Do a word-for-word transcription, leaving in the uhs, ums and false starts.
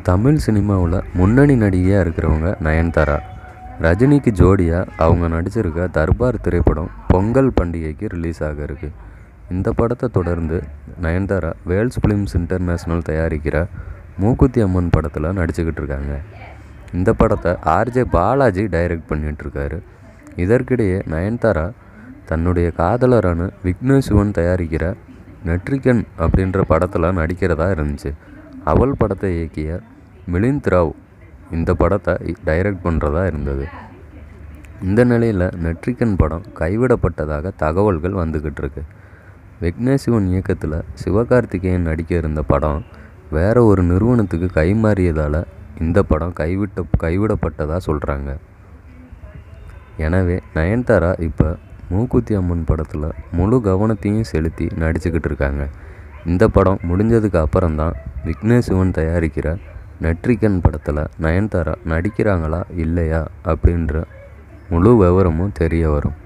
தமிழ் சினிமாவில் முன்னணி நடிகையாக இருக்கிறவங்க நயன்தாரா. ரஜினிக்கு ஜோடியாக அவங்க நடிச்சிருக்க தர்பார் திரைப்படம் பொங்கல் பண்டிகைக்கு ரிலீஸ் ஆக இருக்கு. இந்த படத்தை தொடர்ந்து நயன்தாரா வேல்ஸ் ஃபிலிம்ஸ் இன்டர்நேஷ்னல் தயாரிக்கிற மூக்குத்தி அம்மன் படத்தில் நடிச்சுக்கிட்டு இருக்காங்க. இந்த படத்தை ஆர்ஜே பாலாஜி டைரக்ட் பண்ணிகிட்ருக்காரு. இதற்கிடையே நயன்தாரா தன்னுடைய காதலரான விக்னேஷ் சிவன் தயாரிக்கிற நெட்ரிகன் அப்படின்ற படத்தில் நடிக்கிறதா இருந்துச்சு. அவள் படத்தை இயக்கிய மிலிந்த் ராவ் இந்த படத்தை டைரக்ட் பண்ணுறதா இருந்தது. இந்த நிலையில் நெட்ரிகன் படம் கைவிடப்பட்டதாக தகவல்கள் வந்துக்கிட்டு இருக்கு. விக்னேஷ் சிவன் இயக்கத்தில் சிவகார்த்திகேயன் நடிக்க இருந்த படம் வேற ஒரு நிறுவனத்துக்கு கைமாறியதால் இந்த படம் கைவிட்ட கைவிடப்பட்டதாக சொல்கிறாங்க. எனவே நயன்தாரா இப்போ மூக்குத்தி அம்மன் படத்தில் முழு கவனத்தையும் செலுத்தி நடிச்சுக்கிட்டு இருக்காங்க. இந்த படம் முடிஞ்சதுக்கு அப்புறம்தான் விக்னேஷ் சிவன் தயாரிக்கிற நெட்ரிகன் படத்தில் நயன்தாரா நடிக்கிறாங்களா இல்லையா அப்படின்ற முழு விவரமும் தெரிய வரும்.